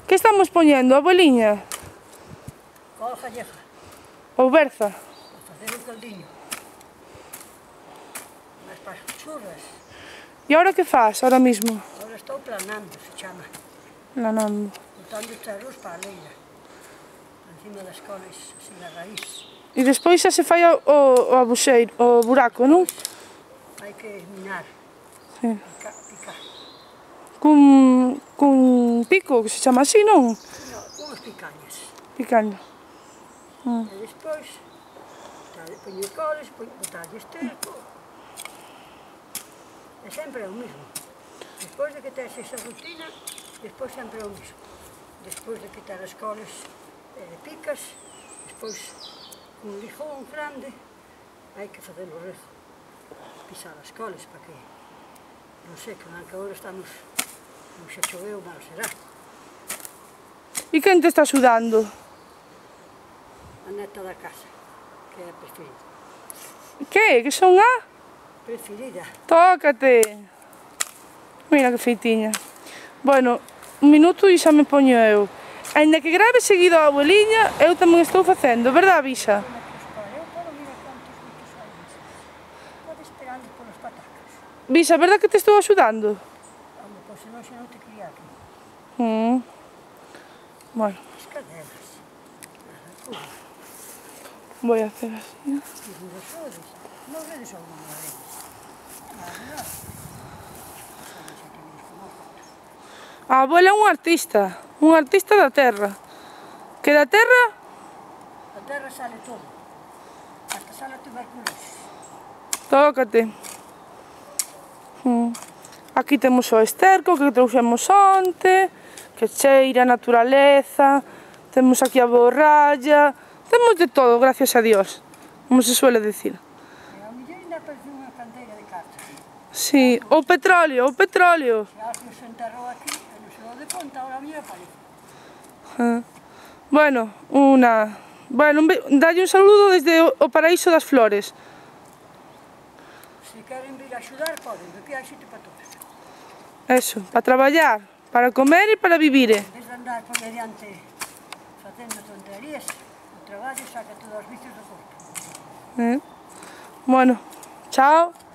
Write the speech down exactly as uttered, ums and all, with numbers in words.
Que estamos poñendo, abueliña? Coa gallega. Ou berza? Para facer un caldiño. Mas para as churras. E agora que faz, ahora mismo? Agora estou planando, se chama. Planando. Botando os charros para a leira. Encima das coles, así da raíz. E despois xa se fai o, o, o abuxeiro, o buraco, non? Hai que minar. Sí. Picar, picar. Cun, cun pico, que se chama así, non? No, unhas picañas. Picando. Mm. E despois, poñer coles, botarlle esterco. E sempre é o mismo. Despois de que tes esa rutina, despois sempre é o mismo. Despois de quitar as coles, eh, picas, despois cun lijón grande, hai que facer o rego. Pisar as coles para que non secan, aunque agora estamos, non se choveu, mal será. E quen te está axudando? A neta da casa, que é a preferida. Que? Que son a? Preferida. Tócate! Mira que feitiña. Bueno, un minuto e xa me poño eu. Ainda que grave seguido a abueliña, eu tamén estou facendo, verdad, Bixa? Eu podo mirar cantos bichos hai. Pode esperando polos patacas. Bixa, verdad que te estou axudando? Home, pois senón xa non te quería aquí. Mm. Bueno. As cadelas. Voy a hacer así. Non vedes alguna vez. A abuela é un artista, un artista da terra. Que da terra? Da terra sale todo. Hasta sale a tuberculose. Tócate. Mm. Aquí temos o esterco que trouxemos onte, que cheira a naturaleza. Temos aquí a borralla. Temos de todo, gracias a Dios, como se suele decir. E ao millón ainda aparece unha canteira de cartas. Sí, o petróleo, o petróleo. Se algo se enterrou aquí, e non se lo de conta, ahora a mí aparece. Ah. Bueno, una... Bueno, dalle un saludo desde o paraíso das flores. Se queren vir a axudar, poden, porque hai sitio para todos. Eso, para traballar, para comer e para vivir. En vez de andar por mediante facendo tonterías, o traballo saca todos os vicios do corpo. Eh? Bueno, chao.